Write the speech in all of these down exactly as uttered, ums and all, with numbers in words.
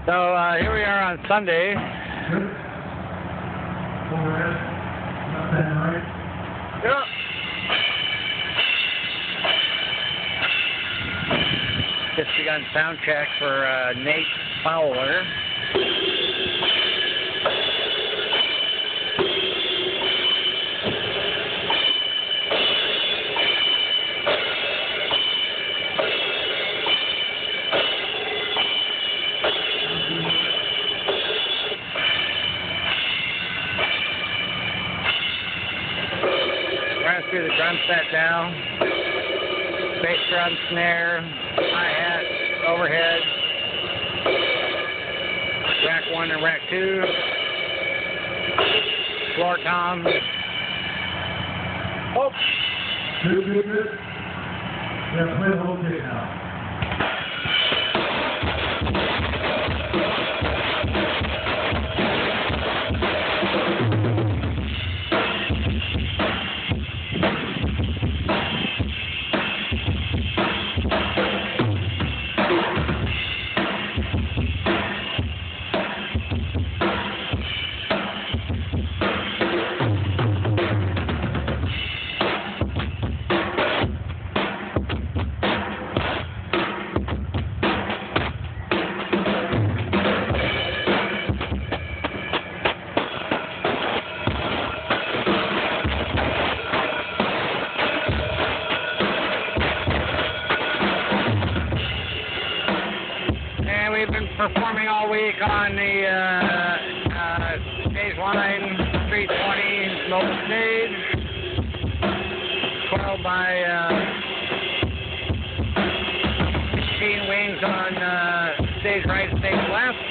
So uh, here we are on Sunday. Yep. Just begun sound check for uh, Nate Fowler. Through the drum set down, bass drum, snare, hi-hat, overhead, rack one and rack two, floor tom. Oh! Good, good, good. Yeah, play the whole tape now. We've been performing all week on the uh, uh, stage line, three twenty mobile stage, twelve by uh, sixteen wings on uh, stage right, stage left.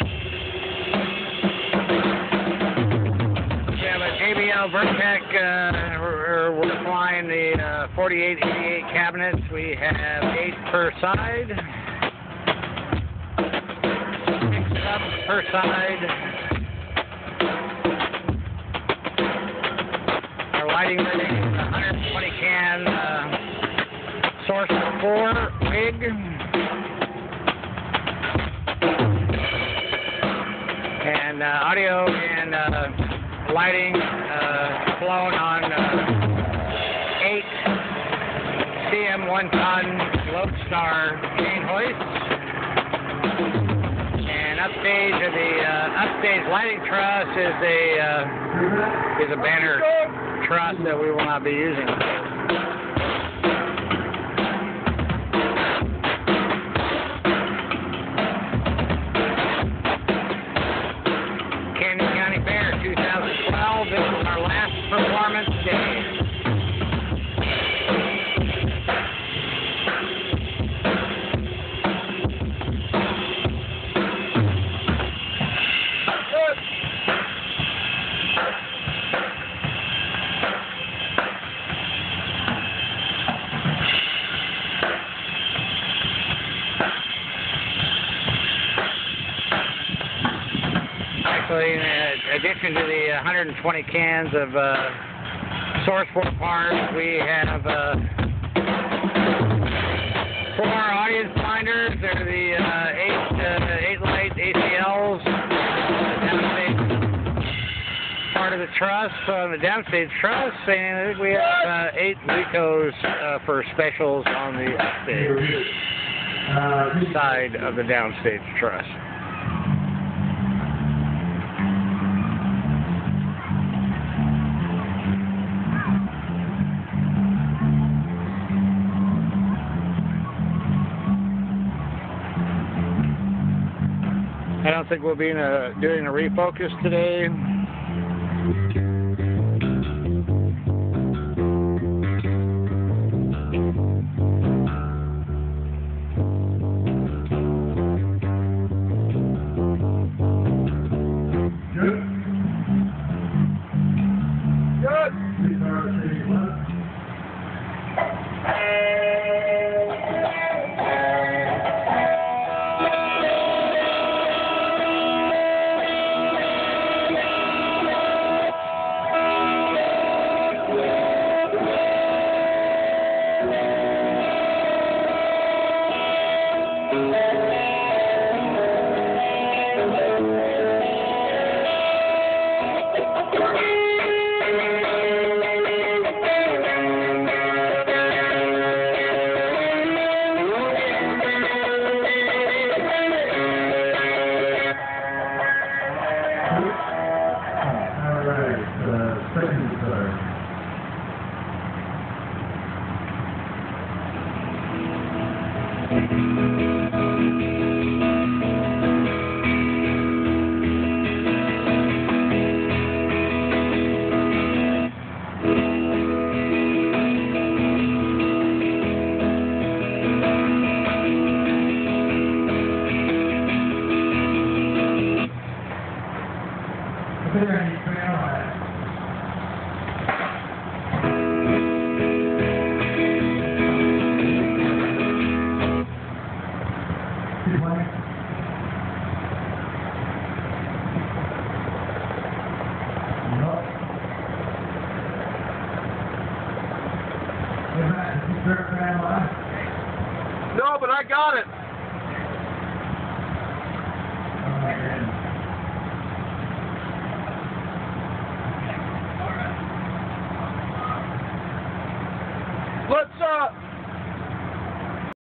We have a J B L Vertec, uh, we're, we're flying the uh, forty-eight eighty-eight cabinets. We have eight per side. Per side. Our lighting rating is one hundred twenty can uh, source four wig. And uh, audio and uh, lighting uh, flown on uh, eight C M one ton Lodestar main hoists. Upstage of the uh, upstage lighting truss is a uh, is a banner truss that we will not be using. Canyon County Fair two thousand twelve. This is our last performance day. In addition to the one hundred twenty cans of uh, source four parts, we have uh, four audience binders. They're the uh, eight uh, eight light A C Ls, uh, downstage part of the truss on the downstage truss, and I think we have uh, eight Ricos uh, for specials on the upstage side of the downstage truss. I don't think we'll be in a, doing a refocus today. Good. Good. I think I need to analyze. Keep playing. No. Get back. Keep there, analyze. No, but I got it.